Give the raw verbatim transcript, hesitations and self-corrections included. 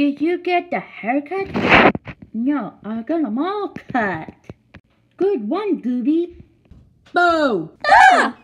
Did you get the haircut? No, I got them all cut. Good one, Gooby. Boo! Ah!